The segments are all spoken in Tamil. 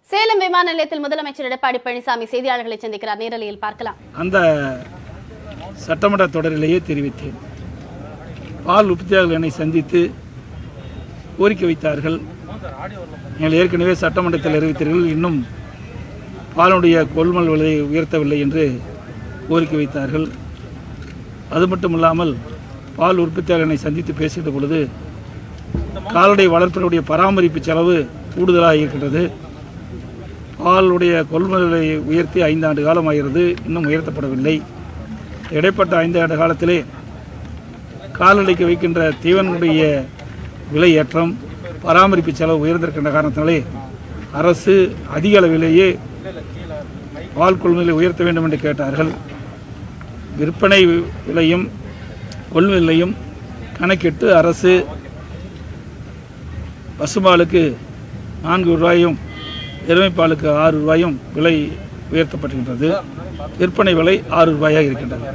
சேலம் விமான நிலையத்தில் முதலமைச்சர் எடப்பாடி பழனிசாமி செய்தியாளர்களை சந்திக்கிறார். நேரலையில் பார்க்கலாம். அந்த சட்டமன்ற தொடரிலேயே தெரிவித்தேன். பால் உற்பத்தியாளர்கள் என்னை சந்தித்து கோரிக்கை வைத்தார்கள். நீங்கள் ஏற்கனவே சட்டமன்றத்தில் அறிவித்தீர்கள், இன்னும் பாலுடைய கொள்முதல் விலையை உயர்த்தவில்லை என்று கோரிக்கை வைத்தார்கள். அது மட்டுமில்லாமல் பால் உற்பத்தியாளர் என்னை சந்தித்து பேசுகிற பொழுது கால்நடை வளர்ப்பினுடைய பராமரிப்பு செலவு கூடுதலாக இருக்கின்றது, பாலுடைய கொள்முதல் விலையை உயர்த்தி 5 ஆண்டு காலம் ஆகிறது, இன்னும் உயர்த்தப்படவில்லை. இடைப்பட்ட 5 ஆண்டு காலத்திலே கால்நடைக்கு வைக்கின்ற தீவனுடைய விலை ஏற்றம், பராமரிப்பு செலவு உயர்ந்திருக்கின்ற காரணத்தினாலே அரசு அதிக அளவிலேயே பால் கொள்முதலை உயர்த்த வேண்டும் என்று கேட்டார்கள். விற்பனை விலையும் கொள்முதல் விலையும் கணக்கிட்டு அரசு பசுபாலுக்கு 4 ரூபாயும் எருமைப்பாலுக்கு 6 ரூபாயும் விலை உயர்த்தப்பட்டிருக்கின்றது. விற்பனை விலை 6 ரூபாயாக இருக்கின்றது.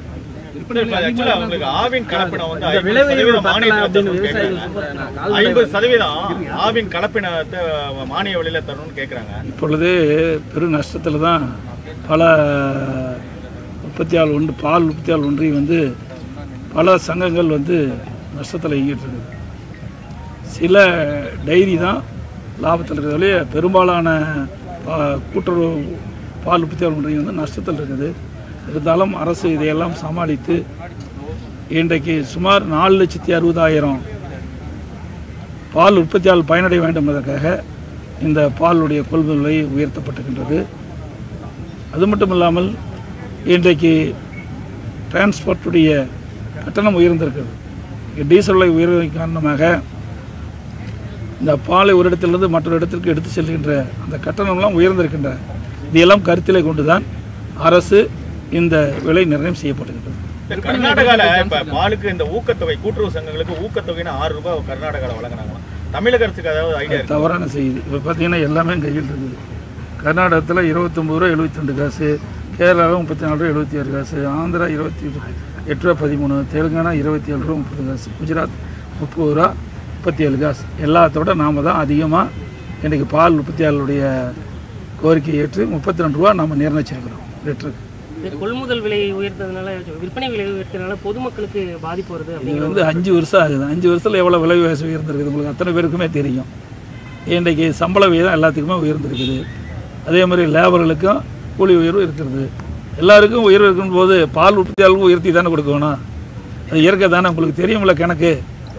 இப்பொழுது பெரு நஷ்டத்தில் தான் பல உற்பத்தியாளர் பால் உற்பத்தியாளர் ஒன்றியம் வந்து பல சங்கங்கள் வந்து நஷ்டத்தில் இயங்கிட்டு இருக்குது. சில டைரி தான் லாபத்தில் இருக்கிறதுலே பெரும்பாலான கூட்டுறவு பால் உற்பத்தியாளர் ஒன்றியம் வந்து நஷ்டத்தில் இருக்குது. இருந்தாலும் அரசு இதையெல்லாம் சமாளித்து இன்றைக்கு சுமார் 4,60,000 பால் உற்பத்தியாளர் பயனடைய வேண்டும் என்பதற்காக இந்த பாலுடைய கொள்முதல் விலை உயர்த்தப்பட்டிருக்கின்றது. அது மட்டும் இல்லாமல் இன்றைக்கு டிரான்ஸ்போர்ட்டுடைய கட்டணம் உயர்ந்திருக்கிறது. டீசல் விலை உயர்வதன் காரணமாக இந்த பாலை ஒரு இடத்திலிருந்து மற்றொரு இடத்திற்கு எடுத்து செல்கின்ற அந்த கட்டணம்லாம் உயர்ந்திருக்கின்ற இதையெல்லாம் கருத்திலே கொண்டுதான் அரசு இந்த விலை நிர்ணயம் செய்யப்பட்டிருக்கிறது. கர்நாடகாவில் பாலுக்கு இந்த ஊக்கத்தொகை கூட்டுறவு சங்கங்களுக்கு ஊக்கத்தொகைன்னு 6 ரூபாய் கர்நாடகாவில் வழங்கினாங்களா? தமிழக அரசுக்கு அதாவது ஐடியா தவறான செய்தி. இப்போ பார்த்தீங்கன்னா எல்லாமே கையில் இருக்குது. கர்நாடகத்தில் 29 ரூபா 72 காசு, கேரளாவில் 34 ரூபா 76 காசு, ஆந்திரா 28 ரூபா 13, தெலுங்கானா 27 ரூபா 30 காசு, குஜராத் 30 ரூபா 37 காசு. எல்லாத்தோட நாம் தான் அதிகமாக இன்றைக்கி பால் உற்பத்தியாளருடைய கோரிக்கையை ஏற்று 32 ரூபா நாம் நிர்ணயிச்சிருக்கிறோம் லிட்டருக்கு. கொள்முதல் விலையை உயர்த்ததுனால, விற்பனை விலையை உயர்த்ததுனால பொதுமக்களுக்கு பாதிப்பு வருது. இது வந்து 5 வருஷம் ஆகுது. 5 வருஷத்தில் எவ்வளோ விலைவாசி உயர்ந்திருக்குது உங்களுக்கு அத்தனை பேருக்குமே தெரியும். இன்றைக்கி சம்பள விகிதம் எல்லாத்துக்குமே உயர்ந்திருக்குது. அதே மாதிரி லேபர்களுக்கும் கூலி உயர்வு இருக்கிறது. எல்லாருக்கும் உயர்வு இருக்கும் போது பால் உற்பத்தியாளருக்கும் உயர்த்தி தானே கொடுக்கணும். அது இயற்கை தானே, உங்களுக்கு தெரியுமில்ல கணக்கு.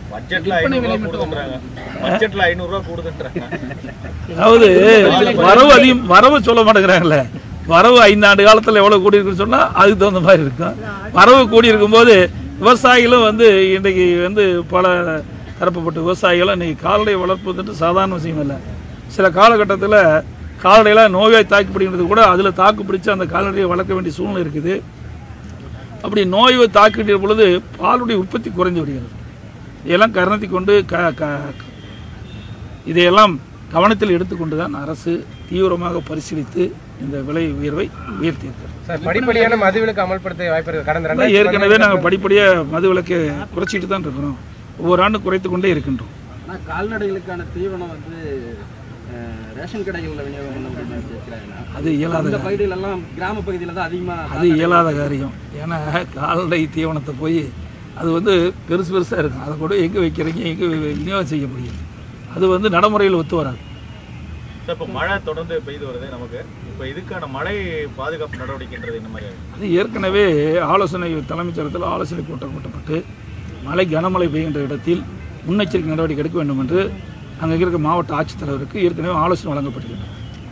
அதாவது வரவு சொல்ல மாட்டேங்கிறாங்களே. வரவு 5 ஆண்டு காலத்தில் எவ்வளோ கூடி இருக்குன்னு சொன்னால் அதுக்கு தகுந்த மாதிரி இருக்கும். வரவு கூடி இருக்கும்போது விவசாயிகளும் வந்து இன்றைக்கு வந்து பல தரப்பட்ட விவசாயிகளும் இன்றைக்கி கால்நடை வளர்ப்பு வந்துட்டு சாதாரண விஷயம் இல்லை. சில காலகட்டத்தில் கால்நடையெல்லாம் நோயாய் தாக்கி பிடிக்கிறது கூட அதில் தாக்கு பிடிச்சி அந்த கால்நடையை வளர்க்க வேண்டிய சூழ்நிலை இருக்குது. அப்படி நோயை தாக்கிட்ட பொழுது பாலுடைய உற்பத்தி குறைந்து விடுகிறது. இதையெல்லாம் கருணத்தை கொண்டு இதையெல்லாம் கவனத்தில் எடுத்துக்கொண்டு தான் அரசு தீவிரமாக பரிசீலித்து இந்த விலை உயர்வை உயர்த்தியிருக்கிறது. படிப்படியான மதுவிலக்கு அமல்படுத்த வாய்ப்பு கடந்த ஏற்கனவே நாங்கள் படிப்படியாக மதுவிலக்கு குறைச்சிட்டு தான் இருக்கிறோம். ஒவ்வொரு ஆண்டும் குறைத்து கொண்டே இருக்கின்றோம். ஆனால் கால்நடைகளுக்கான தீவனம் வந்து ரேஷன் கடைகளில் விநியோகம் அது இயலாத பகுதிகளெல்லாம் கிராம பகுதியில் தான் அதிகமாக அது இயலாத காரியம். ஏன்னா கால்நடை தீவனத்தை போய் அது வந்து பெருசாக இருக்கும். அதை கூட எங்கே வைக்கிறீங்க, எங்கே விநியோகம் செய்ய முடியும்? அது வந்து நடைமுறையில் ஒத்து வராது. இப்போ மழை தொடர்ந்து பெய்து வருது நமக்கு. இப்போ இதுக்கான மழை பாதுகாப்பு நடவடிக்கைன்றது என்ன மாதிரி? அது ஏற்கனவே ஆலோசனை தலைமைச் செயலகத்தில் ஆலோசனை கூட்டம் கூட்டப்பட்டு மழை கனமழை பெய்கின்ற இடத்தில் முன்னெச்சரிக்கை நடவடிக்கை எடுக்க வேண்டும் என்று அங்கே இருக்க மாவட்ட ஆட்சித்தலைவருக்கு ஏற்கனவே ஆலோசனை வழங்கப்பட்டிருக்கிறது.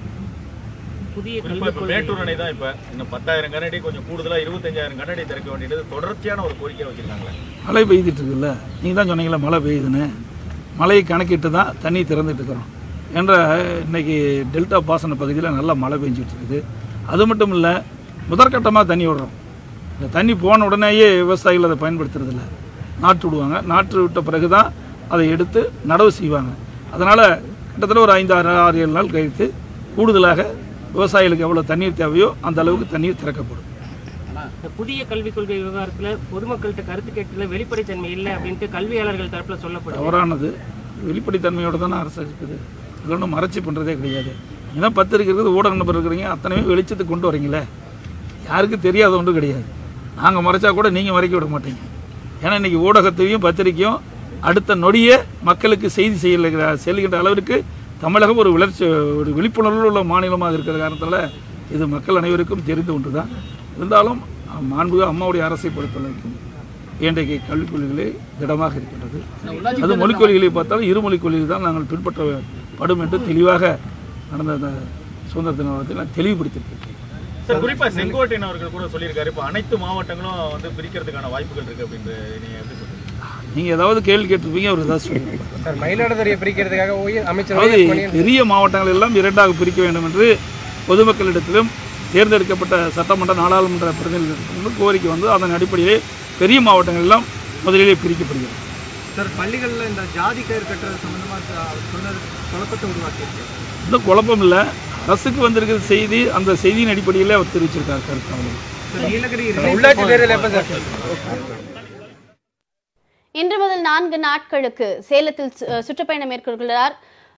மேட்டூர் அணை தான் இப்போ இன்னும் 10,000 கனஅடி கொஞ்சம் கூடுதலாக 25,000 கனஅடி திறக்க வேண்டியது தொடர்ச்சியான ஒரு கோரிக்கையாக வச்சுருக்காங்களே. மழை பெய்துட்டு இருக்குல்ல, நீங்கள் தான் சொன்னீங்களா மழை பெய்யுதுன்னு. மழையை கணக்கிட்டு தான் தண்ணி திறந்துட்டு இருக்கிறோம் என்ற இன்றைக்கி டெல்டா பாசன பகுதியில் நல்லா மழை பெஞ்சிட்டு இருக்குது. அது மட்டும் இல்லை, முதற்கட்டமாக தண்ணி விடுறோம். இந்த தண்ணி போன உடனேயே விவசாயிகள் அதை பயன்படுத்துறதில்ல, நாற்று விடுவாங்க. நாற்று விட்ட பிறகு தான் அதை எடுத்து நடவு செய்வாங்க. அதனால் கிட்டத்தட்ட ஒரு 5-6-7 நாள் கழித்து கூடுதலாக விவசாயிகளுக்கு எவ்வளோ தண்ணீர் தேவையோ அந்த அளவுக்கு தண்ணீர் திறக்கப்படும். புதிய கல்விக் கொள்கை விவகாரத்தில் பொதுமக்கள்கிட்ட கருத்து கேட்கல வெளிப்படைத்தன்மை இல்லை அப்படின்ட்டு கல்வியாளர்கள் தரப்பில் சொல்லப்படுது. தவறானது. வெளிப்படைத்தன்மையோடு தானே அரசு இருக்குது. இது ஒன்றும் மறைச்சி பண்ணுறதே கிடையாது. ஏன்னா பத்திரிக்கை இருக்குது, ஊடக நபர் இருக்கிறீங்க, அத்தனையுமே வெளிச்சத்துக்கு கொண்டு வரீங்களே. யாருக்கும் தெரியாத ஒன்றும் கிடையாது. நாங்கள் மறைச்சா கூட நீங்கள் மறைக்க விட மாட்டீங்க. ஏன்னா இன்றைக்கி ஊடகத்தையும் பத்திரிக்கையும் அடுத்த நொடியே மக்களுக்கு செய்தி செல்கின்ற அளவிற்கு தமிழகம் ஒரு விழிப்புணர்வு உள்ள மாநிலமாக இருக்கிற காரணத்தில் இது மக்கள் அனைவருக்கும் தெரிந்த ஒன்று தான். இருந்தாலும் மாண்புக அம்மாவுடைய அரசை பொறுத்தவரைக்கும் இன்றைக்கு கல்விக் கொள்கைகளே திடமாக இருக்கின்றது. அது மொழிக் கொள்கைகளை பார்த்தாலும் இருமொழிக் கொள்கைகள் தான் நாங்கள் பின்பற்றப்படும் என்று தெளிவாக நடந்த சுதந்திர தினத்தில் நான் தெளிவுபடுத்தியிருக்கேன். சார், குறிப்பா செங்கோட்டையன் அவர்கள் கூட சொல்லியிருக்காரு, இப்போ அனைத்து மாவட்டங்களும் வந்து பிரிக்கிறதுக்கான வாய்ப்புகள் இருக்கு அப்படின்னு நீங்க எப்படி சொல்றீங்க? நீங்கள் ஏதாவது கேள்வி கேட்டிருப்பீங்க, அவர் ஏதாவது சொல்லியிருப்பார். சார், மயிலாடுதுறையை பிரிக்கிறதுக்காக அமைச்சர் பெரிய மாவட்டங்கள் எல்லாம் 2ஆக பிரிக்க வேண்டும் என்று பொதுமக்களிடத்திலும் தேர்ந்தெடுக்கப்பட்ட சட்டமன்ற நாடாளுமன்ற பிரதிநிதிகளிடத்திலும் கோரிக்கை வந்து அதன் அடிப்படையிலே பெரிய மாவட்டங்கள் எல்லாம் முதலிலே பிரிக்கப்படுகிறது. சார், பள்ளிகளில் இந்த ஜாதி கயிறு கட்டுறது சம்பந்தமாக சொன்னது குழப்பத்தை உருவாக்கியிருக்கு. இன்னும் குழப்பம் இல்லை, அரசுக்கு வந்திருக்கிற செய்தி, அந்த செய்தியின் அடிப்படையில் அவர் தெரிவிச்சிருக்கார் கருத்து. நீலகிரி உள்ளாட்சி தேர்தல் எப்போ சார்? இன்று முதல் 4 நாட்களுக்கு சேலத்தில் சுற்றுப்பயணம் மேற்கொள்கிறார்